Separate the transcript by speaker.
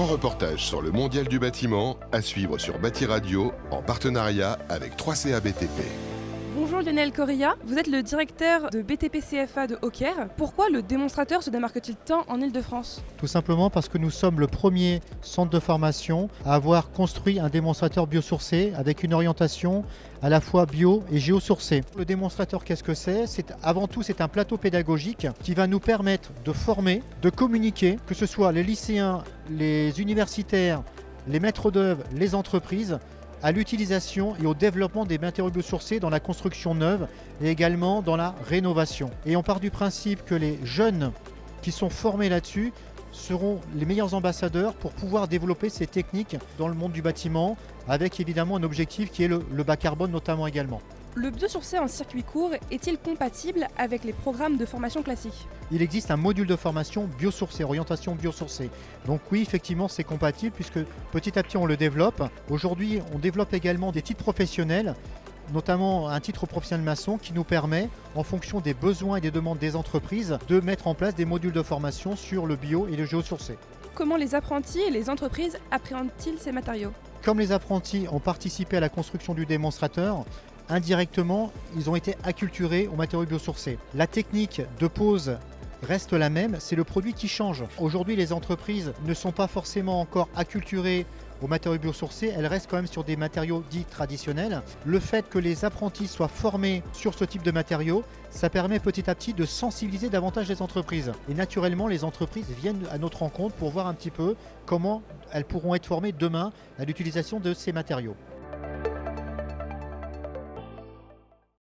Speaker 1: grand reportage sur le mondial du bâtiment à suivre sur Bâti Radio en partenariat avec 3CA BTP.
Speaker 2: Bonjour Lionel Corilla, vous êtes le directeur de BTP CFA de Auxerre. Pourquoi le démonstrateur se démarque-t-il tant en Ile-de-France?
Speaker 3: Tout simplement parce que nous sommes le premier centre de formation à avoir construit un démonstrateur biosourcé avec une orientation à la fois bio et géosourcée. Le démonstrateur, qu'est-ce que c'est? Avant tout, c'est un plateau pédagogique qui va nous permettre de former, de communiquer, que ce soit les lycéens, les universitaires, les maîtres d'œuvre, les entreprises, à l'utilisation et au développement des matériaux biosourcés dans la construction neuve et également dans la rénovation. Et on part du principe que les jeunes qui sont formés là-dessus seront les meilleurs ambassadeurs pour pouvoir développer ces techniques dans le monde du bâtiment, avec évidemment un objectif qui est le bas carbone notamment également.
Speaker 2: Le biosourcé en circuit court est-il compatible avec les programmes de formation classiques?
Speaker 3: Il existe un module de formation biosourcé, orientation biosourcée. Donc oui, effectivement, c'est compatible puisque petit à petit on le développe. Aujourd'hui, on développe également des titres professionnels, notamment un titre professionnel maçon qui nous permet, en fonction des besoins et des demandes des entreprises, de mettre en place des modules de formation sur le bio et le géosourcé.
Speaker 2: Comment les apprentis et les entreprises appréhendent-ils ces matériaux?
Speaker 3: Comme les apprentis ont participé à la construction du démonstrateur, indirectement, ils ont été acculturés aux matériaux biosourcés. La technique de pose reste la même, c'est le produit qui change. Aujourd'hui, les entreprises ne sont pas forcément encore acculturées aux matériaux biosourcés, elles restent quand même sur des matériaux dits traditionnels. Le fait que les apprentis soient formés sur ce type de matériaux, ça permet petit à petit de sensibiliser davantage les entreprises. Et naturellement, les entreprises viennent à notre rencontre pour voir un petit peu comment elles pourront être formées demain à l'utilisation de ces matériaux.